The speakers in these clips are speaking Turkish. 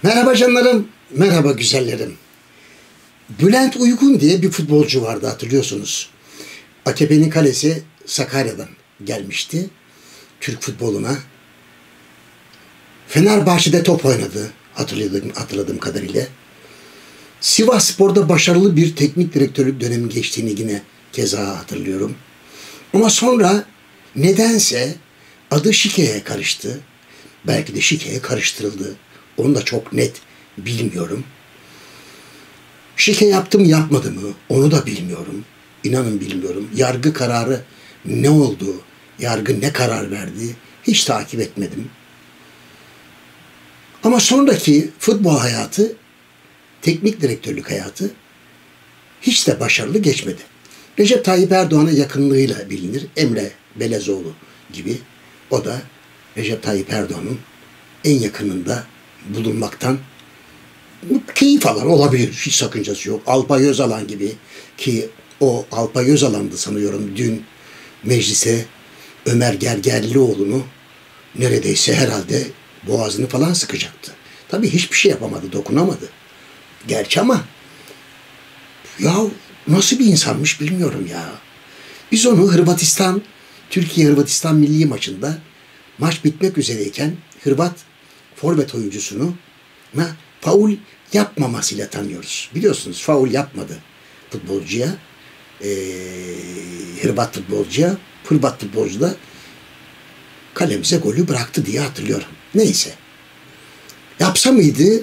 Merhaba canlarım, merhaba güzellerim. Bülent Uygun diye bir futbolcu vardı, hatırlıyorsunuz. AKP'nin kalesi Sakarya'dan gelmişti Türk futboluna. Fenerbahçe'de top oynadı hatırladığım kadarıyla. Sivasspor'da başarılı bir teknik direktörlük dönemi geçtiğini yine keza hatırlıyorum. Ama sonra nedense adı Şike'ye karıştı. Belki de Şike'ye karıştırıldı. Onu da çok net bilmiyorum. Şike yaptı mı yapmadı mı onu da bilmiyorum. İnanın bilmiyorum. Yargı kararı ne oldu? Yargı ne karar verdi? Hiç takip etmedim. Ama sonraki futbol hayatı, teknik direktörlük hayatı hiç de başarılı geçmedi. Recep Tayyip Erdoğan'a yakınlığıyla bilinir. Emre Belezoğlu gibi. O da Recep Tayyip Erdoğan'ın en yakınında bulunmaktan keyif alan olabilir. Hiç sakıncası yok. Alpay Özalan gibi, ki o Alpay Özalan'dı sanıyorum, dün meclise Ömer Gergerlioğlu'nu neredeyse herhalde boğazını falan sıkacaktı. Tabii hiçbir şey yapamadı, dokunamadı. Gerçi ama ya nasıl bir insanmış bilmiyorum ya. Biz onu Türkiye-Hırvatistan milli maçında maç bitmek üzereyken Hırvat forvet oyuncusunu faul yapmamasıyla tanıyoruz. Biliyorsunuz faul yapmadı futbolcuya. Hırvat futbolcuya. Hırvat futbolcu da kalemize golü bıraktı diye hatırlıyorum. Neyse. Yapsa mıydı?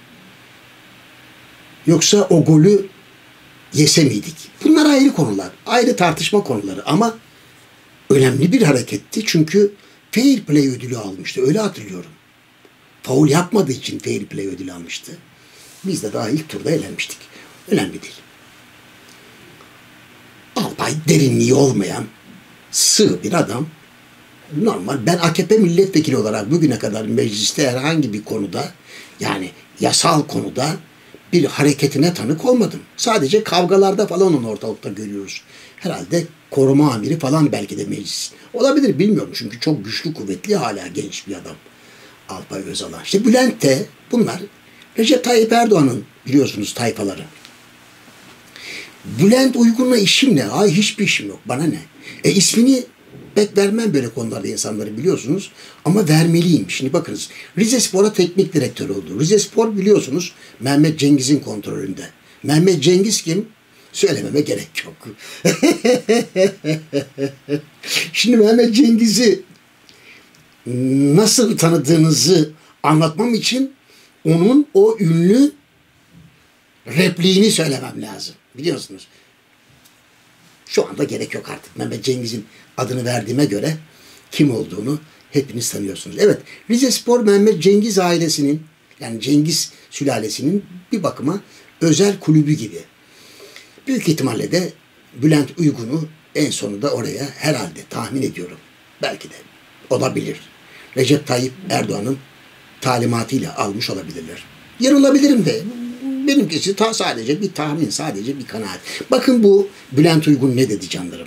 Yoksa o golü yese miydik? Bunlar ayrı konular. Ayrı tartışma konuları. Ama önemli bir hareketti. Çünkü fair play ödülü almıştı. Öyle hatırlıyorum. Faul yapmadığı için fair play ödülü almıştı. Biz de daha ilk turda elenmiştik. Önemli değil. Alpay derinliği olmayan sığ bir adam. Normal. Ben AKP milletvekili olarak bugüne kadar mecliste herhangi bir konuda, yani yasal konuda bir hareketine tanık olmadım. Sadece kavgalarda falan onu ortalıkta görüyoruz. Herhalde koruma amiri falan belki de meclis. Olabilir, bilmiyorum. Çünkü çok güçlü, kuvvetli, hala genç bir adam. Alpay Özalan. İşte Bülent de bunlar Recep Tayyip Erdoğan'ın biliyorsunuz tayfaları. Bülent Uygun'la işim ne? Ay hiçbir işim yok. Bana ne? İsmini pek vermem böyle konularda insanları, biliyorsunuz. Ama vermeliyim. Şimdi bakınız. Rizespor'a teknik direktör oldu. Rizespor biliyorsunuz Mehmet Cengiz'in kontrolünde. Mehmet Cengiz kim? Söylememe gerek yok. Şimdi Mehmet Cengiz'i nasıl tanıdığınızı anlatmam için onun o ünlü repliğini söylemem lazım. Biliyorsunuz. Şu anda gerek yok artık. Mehmet Cengiz'in adını verdiğime göre kim olduğunu hepiniz tanıyorsunuz. Evet, Rizespor Mehmet Cengiz ailesinin, yani Cengiz sülalesinin bir bakıma özel kulübü gibi. Büyük ihtimalle de Bülent Uygun'u en sonunda oraya herhalde tahmin ediyorum. Belki de olabilir. Recep Tayyip Erdoğan'ın talimatıyla almış olabilirler. Yanılabilirim de. Benimkisi sadece bir tahmin, sadece bir kanaat. Bakın bu Bülent Uygun ne dedi canlarım.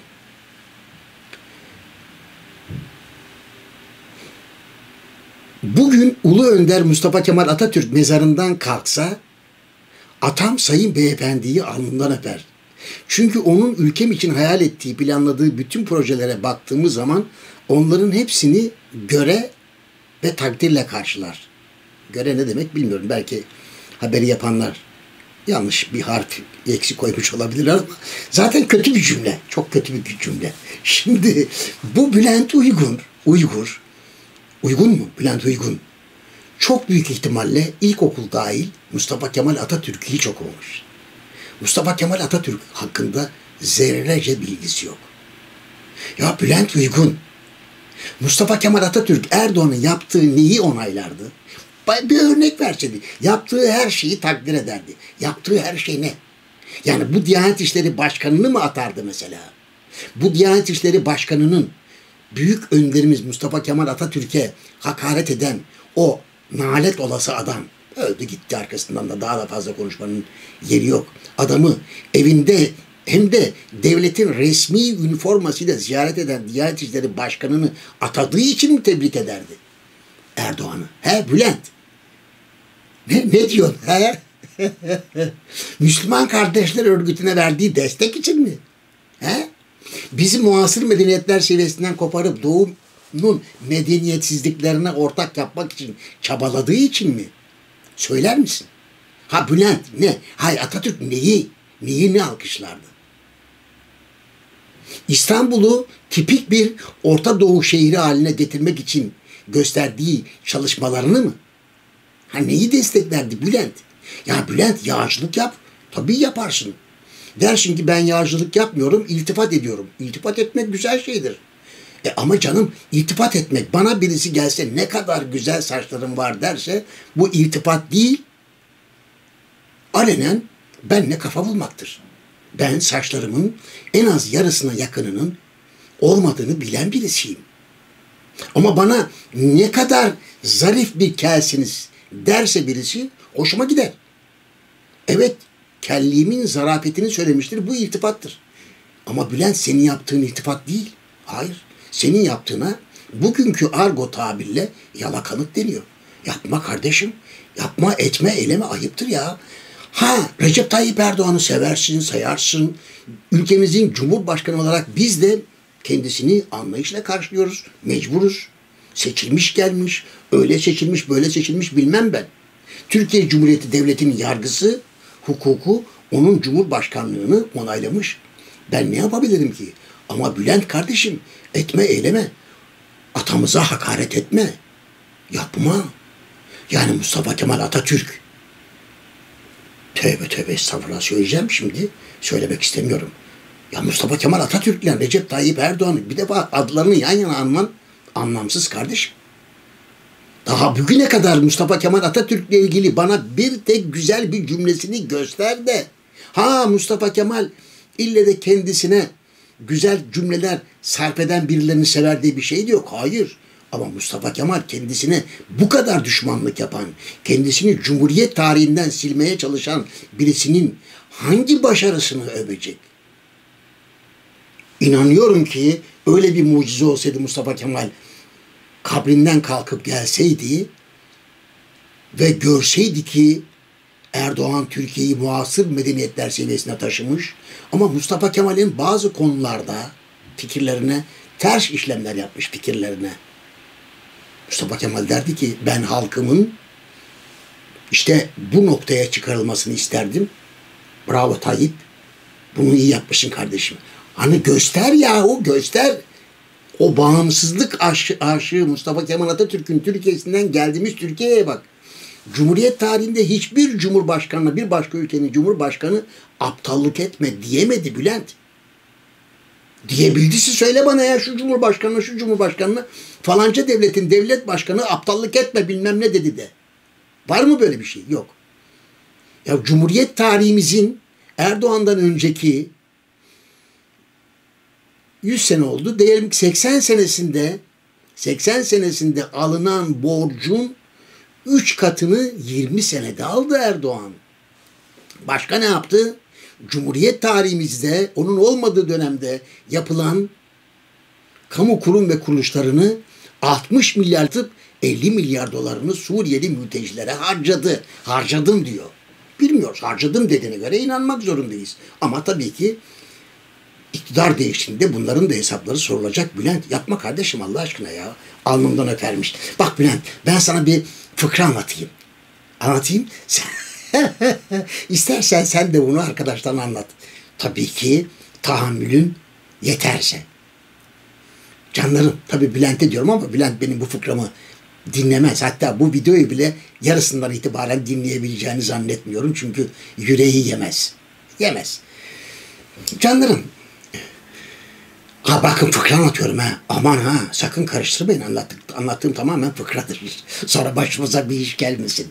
Bugün Ulu Önder Mustafa Kemal Atatürk mezarından kalksa, atam Sayın Beyefendi'yi alnından öper. Çünkü onun ülkem için hayal ettiği, planladığı bütün projelere baktığımız zaman onların hepsini göre ve takdirle karşılar. Göre ne demek bilmiyorum. Belki haberi yapanlar yanlış bir harf eksik koymuş olabilirler ama zaten kötü bir cümle. Çok kötü bir cümle. Şimdi bu Bülent Uygun mu? Bülent Uygun. Çok büyük ihtimalle ilkokul dahil Mustafa Kemal Atatürk'ü hiç okumamış. Mustafa Kemal Atatürk hakkında zerrece bilgisi yok. Ya Bülent Uygun, Mustafa Kemal Atatürk Erdoğan'ın yaptığı neyi onaylardı? Bir örnek verseydi. Yaptığı her şeyi takdir ederdi. Yaptığı her şey ne? Yani bu Diyanet İşleri Başkanı'nı mı atardı mesela? Bu Diyanet İşleri Başkanı'nın büyük önderimiz Mustafa Kemal Atatürk'e hakaret eden o nalet olası adam öldü gitti, arkasından da daha da fazla konuşmanın yeri yok. Adamı evinde hem de devletin resmi üniformasıyla ziyaret eden Diyanet İşleri Başkanı'nı atadığı için mi tebrik ederdi Erdoğan'ı? Bülent. Ne diyorsun? He? Müslüman Kardeşler Örgütü'ne verdiği destek için mi? He? Bizi muasır medeniyetler seviyesinden koparıp Doğu'nun medeniyetsizliklerine ortak yapmak için çabaladığı için mi? Söyler misin? Ha Bülent ne? Hay Atatürk neyi alkışlardı? İstanbul'u tipik bir Orta Doğu şehri haline getirmek için gösterdiği çalışmalarını mı? Ha neyi desteklerdi Bülent? Ya Bülent yağcılık yap. Tabii yaparsın. Dersin ki ben yağcılık yapmıyorum, iltifat ediyorum. İltifat etmek güzel şeydir. Ama canım iltifat etmek, bana birisi gelse ne kadar güzel saçların var derse bu iltifat değil, alenen benle kafa bulmaktır. Ben saçlarımın en az yarısına yakınının olmadığını bilen birisiyim. Ama bana ne kadar zarif bir kelsiniz derse birisi hoşuma gider. Evet, kelliğimin zarafetini söylemiştir, bu iltifattır. Ama Bülent senin yaptığın iltifat değil. Hayır, senin yaptığına bugünkü argo tabirle yalakalık deniyor. Yapma kardeşim, yapma, etme, eyleme, ayıptır ya. Ha, Recep Tayyip Erdoğan'ı seversin, sayarsın. Ülkemizin Cumhurbaşkanı olarak biz de kendisini anlayışla karşılıyoruz, mecburuz. Seçilmiş gelmiş, öyle seçilmiş, böyle seçilmiş bilmem ben. Türkiye Cumhuriyeti Devleti'nin yargısı, hukuku onun Cumhurbaşkanlığını onaylamış. Ben ne yapabilirim ki? Ama Bülent kardeşim, etme, eyleme. Atamıza hakaret etme. Yapma. Yani Mustafa Kemal Atatürk. Tövbe estağfurullah söyleyeceğim şimdi. Söylemek istemiyorum. Ya Mustafa Kemal Atatürk ile Recep Tayyip Erdoğan'ı bir defa adlarını yan yana anman anlamsız kardeşim. Daha bugüne kadar Mustafa Kemal Atatürk'le ilgili bana bir tek güzel bir cümlesini göster de. Ha Mustafa Kemal ille de kendisine güzel cümleler sarf eden birilerini sever diye bir şey de yok. Hayır. Ama Mustafa Kemal kendisine bu kadar düşmanlık yapan, kendisini Cumhuriyet tarihinden silmeye çalışan birisinin hangi başarısını övecek? İnanıyorum ki öyle bir mucize olsaydı Mustafa Kemal kabrinden kalkıp gelseydi ve görseydi ki Erdoğan Türkiye'yi muasır medeniyetler seviyesine taşımış ama Mustafa Kemal'in bazı konularda fikirlerine ters işlemler yapmış fikirlerine. Mustafa Kemal derdi ki ben halkımın işte bu noktaya çıkarılmasını isterdim. Bravo Tayyip. Bunu iyi yapmışsın kardeşim. Hani göster yahu göster. O bağımsızlık aşığı Mustafa Kemal Atatürk'ün Türkiye'sinden geldiğimiz Türkiye'ye bak. Cumhuriyet tarihinde hiçbir cumhurbaşkanına bir başka ülkenin cumhurbaşkanı aptallık etme diyemedi Bülent. Diyebildiyse söyle bana ya şu cumhurbaşkanına falanca devletin devlet başkanı aptallık etme bilmem ne dedi de. Var mı böyle bir şey? Yok. Ya Cumhuriyet tarihimizin Erdoğan'dan önceki 100 sene oldu. Diyelim ki 80 senesinde alınan borcun 3 katını 20 senede aldı Erdoğan. Başka ne yaptı? Cumhuriyet tarihimizde onun olmadığı dönemde yapılan kamu kurum ve kuruluşlarını 60 milyar tıp 50 milyar dolarını Suriyeli mültecilere harcadı. Harcadım diyor. Bilmiyoruz. Harcadım dediğine göre inanmak zorundayız. Ama tabii ki iktidar değiştiğinde bunların da hesapları sorulacak. Bülent yapma kardeşim Allah aşkına ya. Alnımdan öpermiş. Bak Bülent ben sana bir fıkra anlatayım. Anlatayım. İstersen sen de bunu arkadaşlarına anlat. Tabii ki tahammülün yeterse. Canlarım tabii Bülent'e diyorum ama Bülent benim bu fıkramı dinlemez. Hatta bu videoyu bile yarısından itibaren dinleyebileceğini zannetmiyorum. Çünkü yüreği yemez. Yemez. Canlarım. Ha bakın fıkra anlatıyorum ha. Aman ha sakın karıştırmayın anlattığım tamamen fıkradır. Sonra başımıza bir iş gelmesin.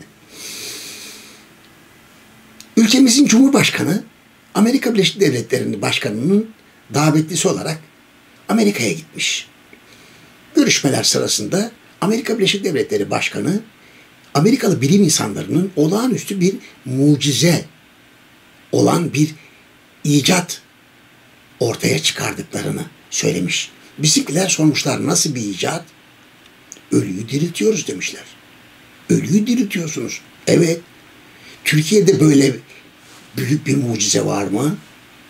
Ülkemizin Cumhurbaşkanı Amerika Birleşik Devletleri'nin başkanının davetlisi olarak Amerika'ya gitmiş. Görüşmeler sırasında Amerika Birleşik Devletleri Başkanı Amerikalı bilim insanlarının olağanüstü bir mucize olan bir icat ortaya çıkardıklarını söylemiş. Bizimkiler sormuşlar nasıl bir icat? Ölüyü diriltiyoruz demişler. Ölüyü diriltiyorsunuz. Evet. Türkiye'de böyle büyük bir mucize var mı?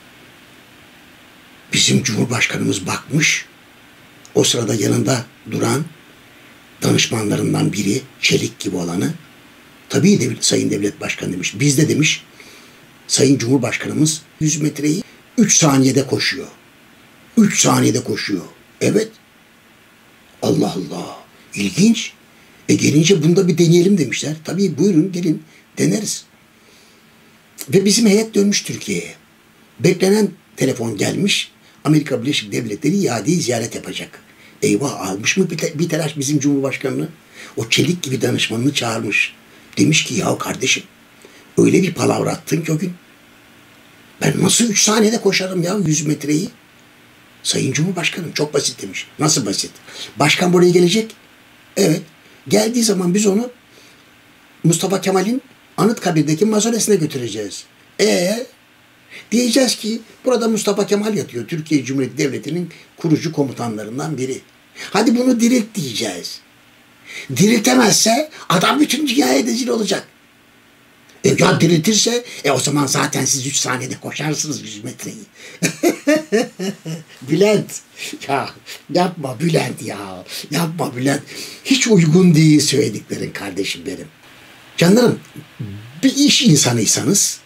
Bizim Cumhurbaşkanımız bakmış. O sırada yanında duran danışmanlarından biri, çelik gibi olanı, tabii Sayın Devlet Başkanı demiş. Biz de demiş, Sayın Cumhurbaşkanımız 100 metreyi 3 saniyede koşuyor. 3 saniyede koşuyor. Evet. Allah Allah. İlginç. Gelince bunda bir deneyelim demişler. Tabii buyurun gelin deneriz. Ve bizim heyet dönmüş Türkiye'ye. Beklenen telefon gelmiş. Amerika Birleşik Devletleri iadeyi ziyaret yapacak. Eyvah, almış mı bir telaş bizim Cumhurbaşkanını? O çelik gibi danışmanını çağırmış. Demiş ki ya kardeşim, öyle bir palavra attın ki o gün. Ben nasıl 3 saniyede koşarım ya 100 metreyi? Sayın Cumhurbaşkanım çok basit demiş. Nasıl basit? Başkan buraya gelecek. Evet. Geldiği zaman biz onu Mustafa Kemal'in Anıtkabir'deki mausolesine götüreceğiz. Diyeceğiz ki burada Mustafa Kemal yatıyor. Türkiye Cumhuriyeti Devleti'nin kurucu komutanlarından biri. Hadi bunu dirilt diyeceğiz. Diriltemezse adam bütün dünyaya rezil olacak. Ya diriltirse o zaman zaten siz 3 saniyede koşarsınız 100 metreyi. Bülent. Ya yapma Bülent ya. Yapma Bülent. Hiç uygun değil söylediklerin kardeşim benim. Canlarım, bir iş insanıysanız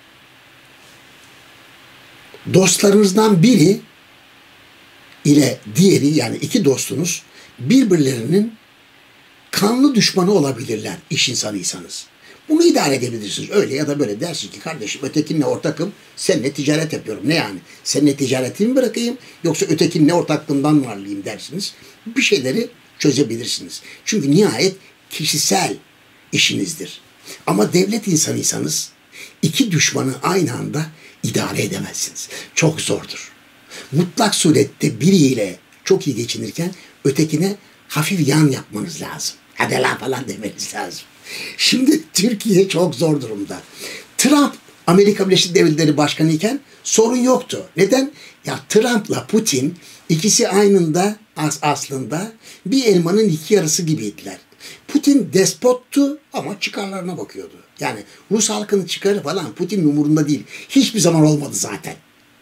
dostlarınızdan biri ile diğeri, yani iki dostunuz birbirlerinin kanlı düşmanı olabilirler iş insanıysanız. Bunu idare edebilirsiniz. Öyle ya da böyle dersiniz ki kardeşim ötekinle ortakım, seninle ticaret yapıyorum. Ne yani? Seninle ticaretimi mi bırakayım yoksa ötekinle ortaklığımdan mı varlayayım dersiniz. Bir şeyleri çözebilirsiniz. Çünkü nihayet kişisel işinizdir. Ama devlet insanıysanız iki düşmanı aynı anda idare edemezsiniz. Çok zordur. Mutlak surette biriyle çok iyi geçinirken ötekine hafif yan yapmanız lazım. Hadi la falan demeniz lazım. Şimdi Türkiye çok zor durumda. Trump Amerika Birleşik Devletleri Başkanı iken sorun yoktu. Neden? Ya Trump'la Putin ikisi aynında aslında bir elmanın iki yarısı gibiydiler. Putin despottu ama çıkarlarına bakıyordu. Yani Rus halkının çıkarı falan Putin'in umurunda değil. Hiçbir zaman olmadı zaten.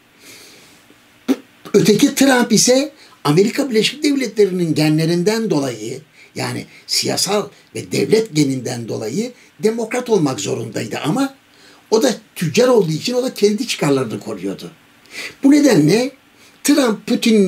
Öteki Trump ise Amerika Birleşik Devletleri'nin genlerinden dolayı, yani siyasal ve devlet geninden dolayı demokrat olmak zorundaydı ama o da tüccar olduğu için o da kendi çıkarlarını koruyordu. Bu nedenle Trump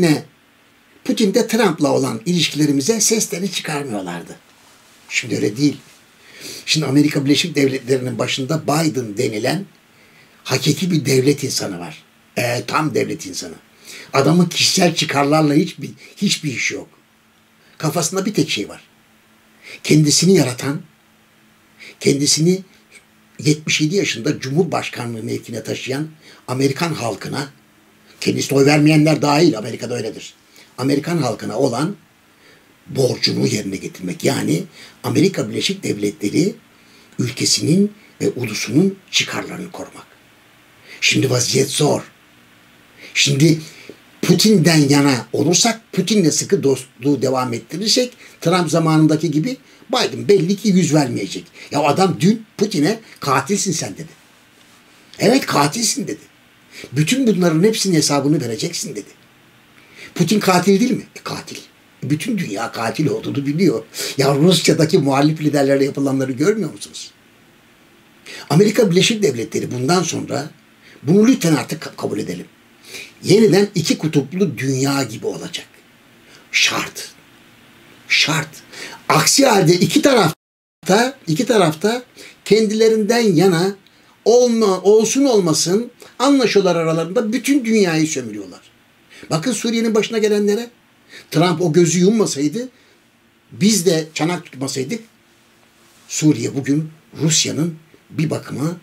Putin de Trump'la olan ilişkilerimize seslerini çıkarmıyorlardı. Şimdi öyle değil. Şimdi Amerika Birleşik Devletleri'nin başında Biden denilen hakiki bir devlet insanı var. Tam devlet insanı. Adamın kişisel çıkarlarla hiçbir işi yok. Kafasında bir tek şey var. Kendisini yaratan, kendisini 77 yaşında Cumhurbaşkanlığı mevkine taşıyan Amerikan halkına, kendisine oy vermeyenler dahil, Amerika'da öyledir, Amerikan halkına olan borcunu yerine getirmek. Yani Amerika Birleşik Devletleri ülkesinin ve ulusunun çıkarlarını korumak. Şimdi vaziyet zor. Şimdi Putin'den yana olursak, Putin'le sıkı dostluğu devam ettirirsek, Trump zamanındaki gibi Biden belli ki yüz vermeyecek. Ya adam dün Putin'e katilsin sen dedi. Evet katilsin dedi. Bütün bunların hepsinin hesabını vereceksin dedi. Putin katil değil mi? Katil. Bütün dünya katil olduğunu biliyor. Ya Rusya'daki muhalif liderlerle yapılanları görmüyor musunuz? Amerika Birleşik Devletleri bundan sonra bunu lütfen artık kabul edelim. Yeniden iki kutuplu dünya gibi olacak. Şart. Şart. Aksi halde iki tarafta kendilerinden yana olsun olmasın anlaşıyorlar aralarında, bütün dünyayı sömürüyorlar. Bakın Suriye'nin başına gelenlere. Trump o gözü yummasaydı, biz de çanak tutmasaydık, Suriye bugün Rusya'nın bir bakıma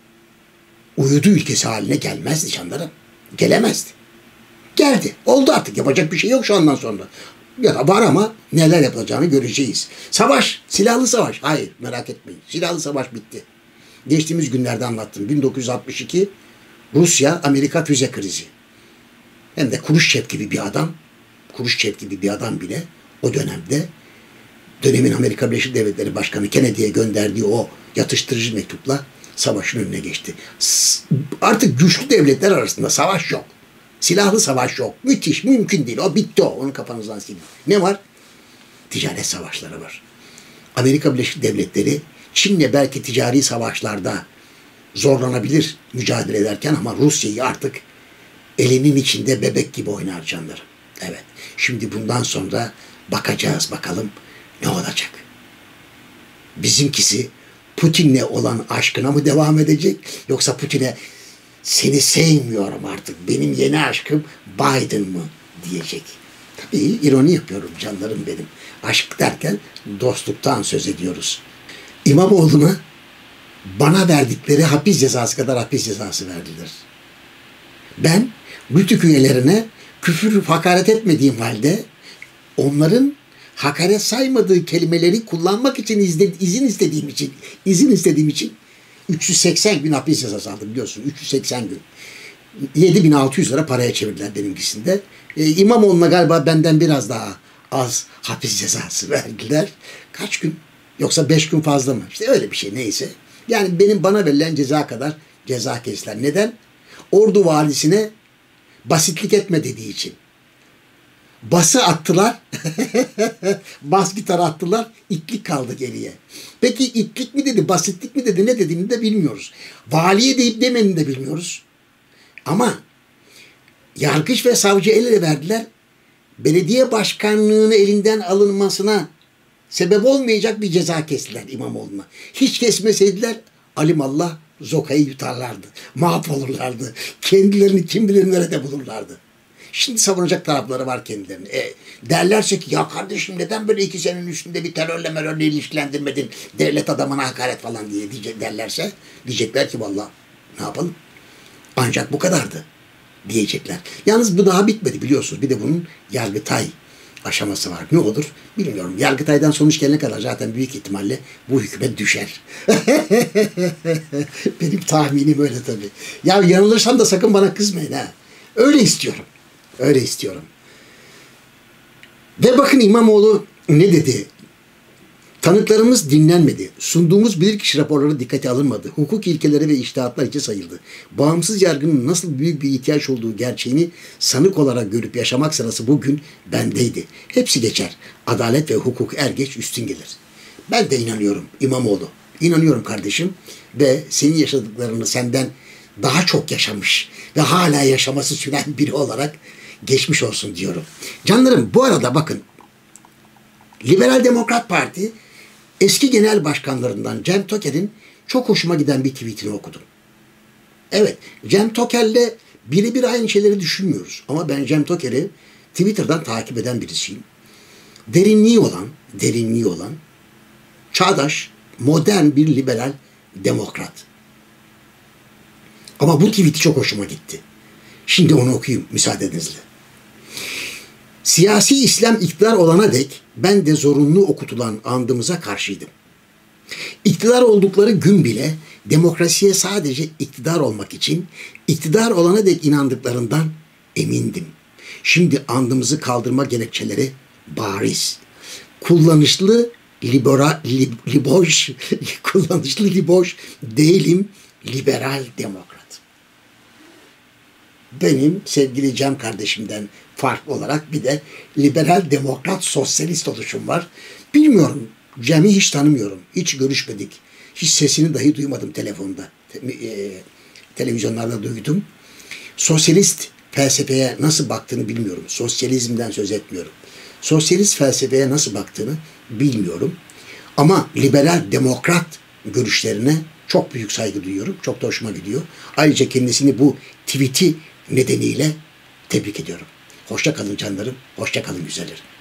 uydu ülkesi haline gelmezdi canlarım. Gelemezdi. Geldi. Oldu artık. Yapacak bir şey yok şu andan sonra. Ya da var ama neler yapılacağını göreceğiz. Savaş. Silahlı savaş. Hayır, merak etmeyin. Silahlı savaş bitti. Geçtiğimiz günlerde anlattım. 1962 Rusya-Amerika füze krizi. Hem de Kruşçev gibi bir adam bile o dönemde dönemin Amerika Birleşik Devletleri Başkanı Kennedy'ye gönderdiği o yatıştırıcı mektupla savaşın önüne geçti. Artık güçlü devletler arasında savaş yok. Silahlı savaş yok. Müthiş, mümkün değil. O bitti o. Onu kafanızdan silin. Ne var? Ticaret savaşları var. Amerika Birleşik Devletleri Çin'le belki ticari savaşlarda zorlanabilir mücadele ederken ama Rusya'yı artık elinin içinde bebek gibi oynar canlarım. Evet. Şimdi bundan sonra bakacağız bakalım ne olacak. Bizimkisi Putin'le olan aşkına mı devam edecek yoksa Putin'e seni sevmiyorum artık benim yeni aşkım Biden mı diyecek. Tabii ironi yapıyorum canlarım benim. Aşk derken dostluktan söz ediyoruz. İmamoğlu'na bana verdikleri hapis cezası kadar hapis cezası verdiler. Ben Rütük üyelerine küfür hakaret etmediğim halde onların hakaret saymadığı kelimeleri kullanmak için izin istediğim için 380 gün hapis cezası aldım biliyorsun. 380 gün. 7.600 lira paraya çevirdiler benimkisinde. İmamoğlu'na galiba benden biraz daha az hapis cezası verdiler. Kaç gün? Yoksa 5 gün fazla mı? İşte öyle bir şey neyse. Yani bana verilen ceza kadar ceza kestiler. Neden? Ordu valisine basitlik etme dediği için. Bası attılar. Bas gitar attılar. İtlik kaldı geriye. Peki itlik mi dedi, basitlik mi dedi, ne dediğini de bilmiyoruz. Valiye deyip demeni de bilmiyoruz. Ama yargıç ve savcı el ele verdiler. Belediye başkanlığını elinden alınmasına sebep olmayacak bir ceza kestiler İmamoğlu'na. Hiç kesmeseydiler alimallah zokayı yutarlardı. Mahvolurlardı. Kendilerini kim bilir nerede bulurlardı. Şimdi savunacak tarafları var kendilerini. Derlerse ki ya kardeşim neden böyle 2 senenin üstünde bir terörle ilişkilendirmedin devlet adamına hakaret falan diye derlerse diyecekler ki vallahi ne yapalım ancak bu kadardı diyecekler. Yalnız bu daha bitmedi biliyorsunuz. Bir de bunun Yargıtay aşaması var. Ne olur bilmiyorum. Yargıtay'dan sonuç gelene kadar zaten büyük ihtimalle bu hükümet düşer. Benim tahminim öyle tabii. Ya yanılırsam da sakın bana kızmayın ha. Öyle istiyorum. Öyle istiyorum. Ve bakın İmamoğlu ne dedi? Tanıklarımız dinlenmedi. Sunduğumuz bilirkişi raporları dikkate alınmadı. Hukuk ilkeleri ve içtihatlar içe sayıldı. Bağımsız yargının nasıl büyük bir ihtiyaç olduğu gerçeğini sanık olarak görüp yaşamak sırası bugün bendeydi. Hepsi geçer. Adalet ve hukuk er geç üstün gelir. Ben de inanıyorum İmamoğlu. İnanıyorum kardeşim. Ve senin yaşadıklarını senden daha çok yaşamış ve hala yaşaması süren biri olarak geçmiş olsun diyorum. Canlarım bu arada bakın Liberal Demokrat Parti eski genel başkanlarından Cem Toker'in çok hoşuma giden bir tweetini okudum. Evet, Cem Toker'le birebir aynı şeyleri düşünmüyoruz. Ama ben Cem Toker'i Twitter'dan takip eden birisiyim. Derinliği olan, çağdaş, modern bir liberal demokrat. Ama bu tweet'i çok hoşuma gitti. Şimdi onu okuyayım müsaadenizle. Siyasi İslam iktidar olana dek ben de zorunlu okutulan andımıza karşıydım. İktidar oldukları gün bile demokrasiye sadece iktidar olmak için iktidar olana dek inandıklarından emindim. Şimdi andımızı kaldırma gerekçeleri bariz. Kullanışlı liboş değilim, liberal demokrat. Benim sevgili Cem kardeşimden farklı olarak bir de liberal demokrat sosyalist oluşum var. Bilmiyorum. Cem'i hiç tanımıyorum. Hiç görüşmedik. Hiç sesini dahi duymadım telefonda. Televizyonlarda duydum. Sosyalist felsefeye nasıl baktığını bilmiyorum. Sosyalizmden söz etmiyorum. Sosyalist felsefeye nasıl baktığını bilmiyorum. Ama liberal demokrat görüşlerine çok büyük saygı duyuyorum. Çok da hoşuma gidiyor. Ayrıca kendisini bu tweet'i nedeniyle tebrik ediyorum. Hoşça kalın canlarım. Hoşça kalın güzellerim.